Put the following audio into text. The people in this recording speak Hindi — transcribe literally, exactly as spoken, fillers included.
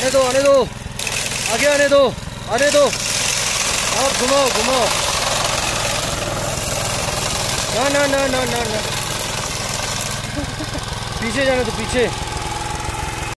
आने दो आने दो, आगे आने दो, आने दो। आप घुमाओ घुमाओ। ना ना ना ना ना ना पीछे जाने दो, पीछे।